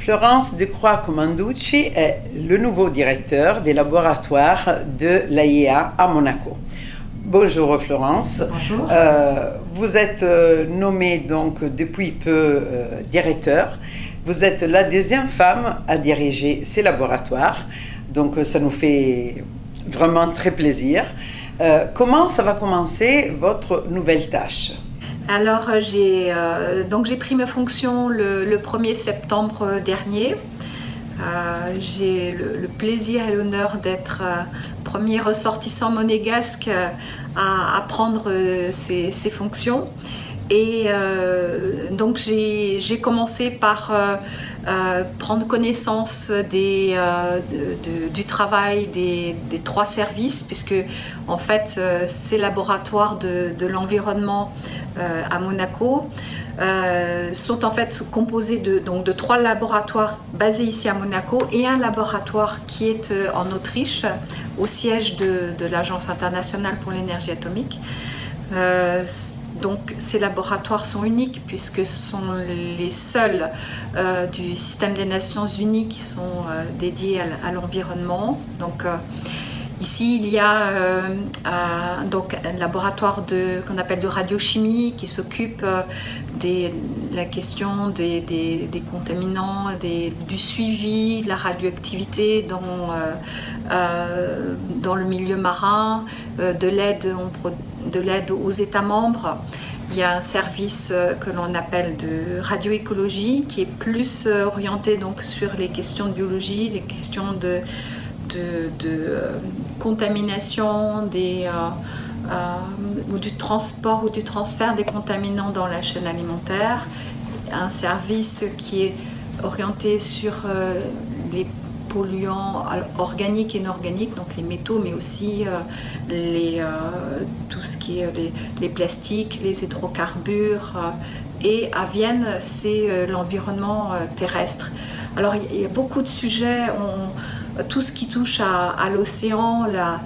Florence Decroix-Comanducci est le nouveau directeur des laboratoires de l'AIEA à Monaco. Bonjour Florence. Bonjour. Vous êtes nommée donc depuis peu directeur. Vous êtes la deuxième femme à diriger ces laboratoires, donc ça nous fait vraiment très plaisir. Comment ça va commencer votre nouvelle tâche? Alors j'ai pris mes fonctions le 1er septembre dernier. J'ai le plaisir et l'honneur d'être premier ressortissant monégasque à prendre ces fonctions. Et donc j'ai commencé par prendre connaissance du travail des 3 services, puisque en fait ces laboratoires de l'environnement à Monaco sont en fait composés de 3 laboratoires basés ici à Monaco et un laboratoire qui est en Autriche, au siège de l'Agence internationale pour l'énergie atomique. Donc ces laboratoires sont uniques puisque ce sont les seuls du système des Nations Unies qui sont dédiés à l'environnement. Donc ici il y a un laboratoire qu'on appelle de radiochimie qui s'occupe de la question des contaminants, du suivi de la radioactivité dans le milieu marin, de l'aide aux États membres. Il y a un service que l'on appelle de radioécologie qui est plus orienté donc sur les questions de biologie, les questions de contamination ou du transport ou du transfert des contaminants dans la chaîne alimentaire. Un service qui est orienté sur les polluants organiques et inorganiques, donc les métaux, mais aussi tout ce qui est les plastiques, les hydrocarbures. Et à Vienne, c'est l'environnement terrestre. Alors il y a beaucoup de sujets, tout ce qui touche à l'océan,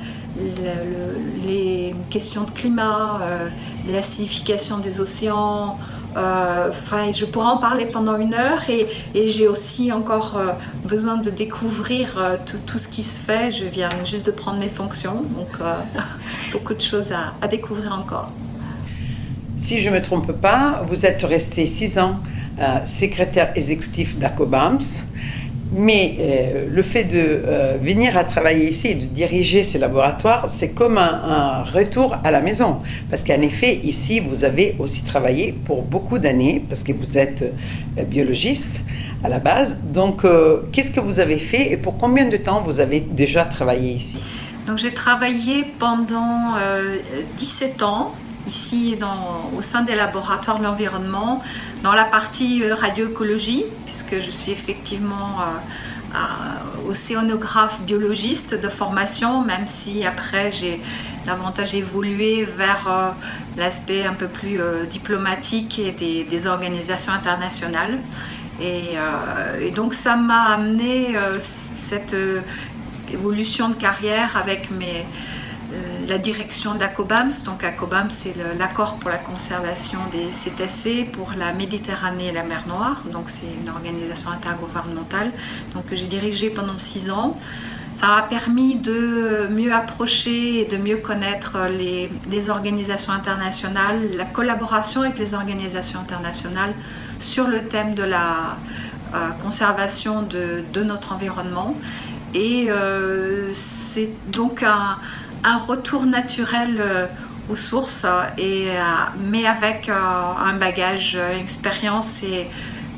les questions de climat, l'acidification des océans. Je pourrais en parler pendant 1 heure et j'ai aussi encore besoin de découvrir tout ce qui se fait. Je viens juste de prendre mes fonctions, donc beaucoup de choses à découvrir encore. Si je ne me trompe pas, vous êtes resté 6 ans secrétaire exécutif d'Acobams. Mais le fait de venir à travailler ici et de diriger ces laboratoires, c'est comme un retour à la maison. Parce qu'en effet, ici, vous avez aussi travaillé pour beaucoup d'années, parce que vous êtes biologiste à la base. Donc, qu'est-ce que vous avez fait et pour combien de temps vous avez déjà travaillé ici? Donc, j'ai travaillé pendant 17 ans. Ici, au sein des laboratoires de l'environnement, dans la partie radioécologie, puisque je suis effectivement océanographe biologiste de formation, même si après j'ai davantage évolué vers l'aspect un peu plus diplomatique et des organisations internationales. Et donc ça m'a amené cette évolution de carrière avec la direction d'Acobams. Donc Acobams, c'est l'accord pour la conservation des cétacés pour la Méditerranée et la mer Noire. Donc c'est une organisation intergouvernementale que j'ai dirigée pendant 6 ans. Ça m'a permis de mieux approcher et de mieux connaître les organisations internationales, la collaboration avec les organisations internationales sur le thème de la conservation de notre environnement. Et c'est donc un retour naturel aux sources, mais avec un bagage, expérience. Et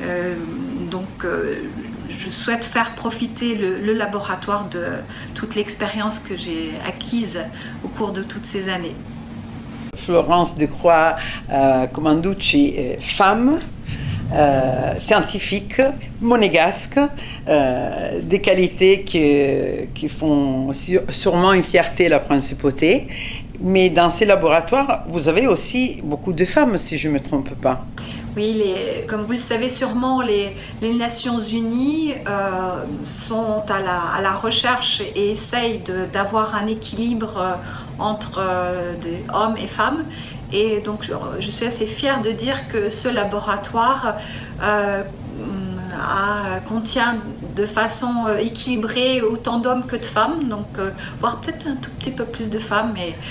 je souhaite faire profiter le laboratoire de toute l'expérience que j'ai acquise au cours de toutes ces années. Florence Decroix-Comanducci, femme, scientifique, monégasque, des qualités qui font sûrement une fierté la principauté. Mais dans ces laboratoires, vous avez aussi beaucoup de femmes, si je ne me trompe pas. Oui, comme vous le savez sûrement, les Nations Unies sont à la recherche et essayent d'avoir un équilibre entre hommes et femmes. Et donc je suis assez fière de dire que ce laboratoire contient de façon équilibrée autant d'hommes que de femmes, donc voire peut-être un tout petit peu plus de femmes,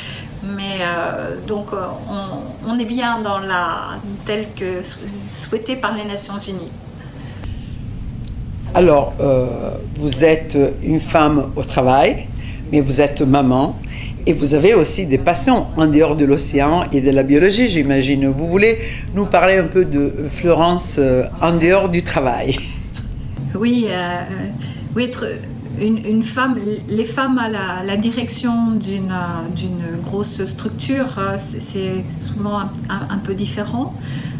donc on est bien dans telle que souhaitée par les Nations Unies. Alors, vous êtes une femme au travail, mais vous êtes maman. Et vous avez aussi des passions en dehors de l'océan et de la biologie, j'imagine. Vous voulez nous parler un peu de Florence en dehors du travail? Oui, être une femme, les femmes à la direction d'une grosse structure, c'est souvent un peu différent.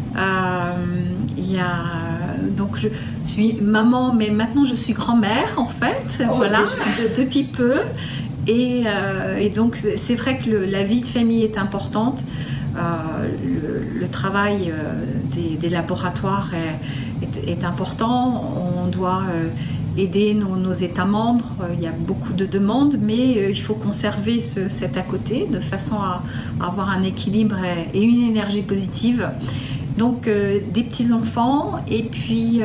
Donc je suis maman, mais maintenant je suis grand-mère en fait, voilà, depuis peu. Et donc c'est vrai que la vie de famille est importante. Le travail des laboratoires est important. On doit aider nos États membres. Il y a beaucoup de demandes, mais il faut conserver cet à côté de façon à avoir un équilibre et une énergie positive. Donc des petits-enfants, et puis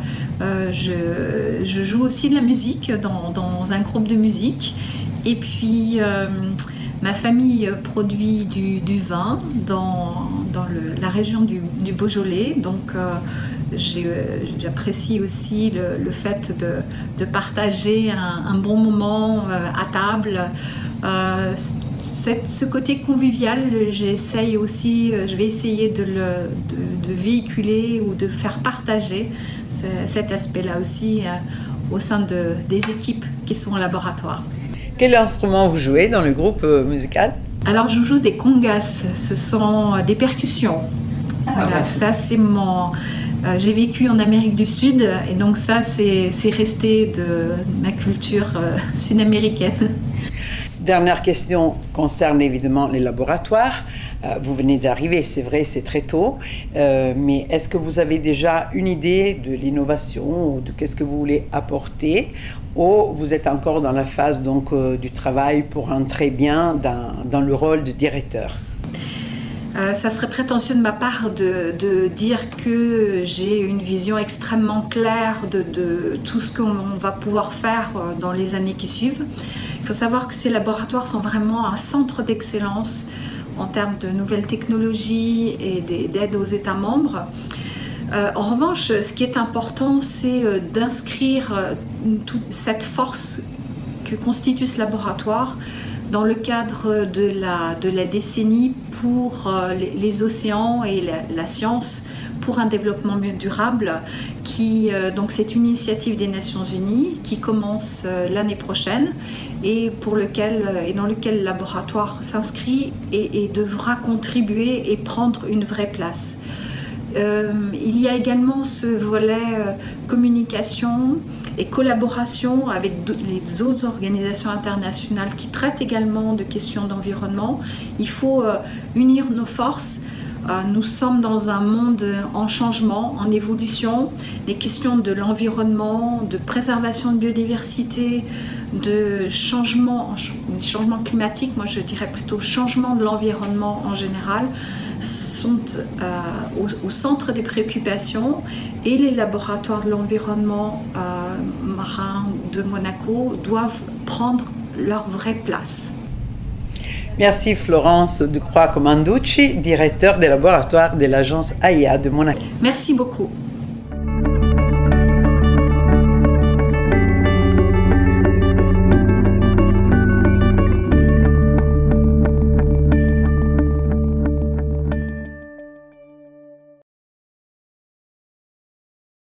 je joue aussi de la musique dans un groupe de musique. Et puis, ma famille produit du vin dans la région du Beaujolais. Donc, j'apprécie aussi le fait de partager un bon moment à table. Ce côté convivial, je vais essayer de véhiculer ou de faire partager cet aspect-là aussi au sein des équipes qui sont au laboratoire. Quel instrument vous jouez dans le groupe musical? Alors, je joue des congas, ce sont des percussions. Voilà, ça c'est j'ai vécu en Amérique du Sud et donc ça c'est resté de ma culture sud-américaine. Dernière question concerne évidemment les laboratoires. Vous venez d'arriver, c'est vrai, c'est très tôt, mais est-ce que vous avez déjà une idée de l'innovation ou de qu'est-ce que vous voulez apporter, ou vous êtes encore dans la phase donc, du travail pour entrer bien dans le rôle de directeur? Ça serait prétentieux de ma part de dire que j'ai une vision extrêmement claire de tout ce qu'on va pouvoir faire dans les années qui suivent. Il faut savoir que ces laboratoires sont vraiment un centre d'excellence en termes de nouvelles technologies et d'aide aux États membres. En revanche, ce qui est important, c'est d'inscrire toute cette force que constitue ce laboratoire dans le cadre de la décennie pour les océans et la science pour un développement mieux durable. Donc c'est une initiative des Nations Unies qui commence l'année prochaine et dans lequel le laboratoire s'inscrit et devra contribuer et prendre une vraie place. Il y a également ce volet communication et collaboration avec les autres organisations internationales qui traitent également de questions d'environnement. Il faut unir nos forces. Nous sommes dans un monde en changement, en évolution. Les questions de l'environnement, de préservation de biodiversité, de changement climatique, moi je dirais plutôt changement de l'environnement en général, sont au centre des préoccupations et les laboratoires de l'environnement marin de Monaco doivent prendre leur vraie place. Merci Florence Ducroix Comanducci, directeur des laboratoires de l'agence AIA de Monaco. Merci beaucoup.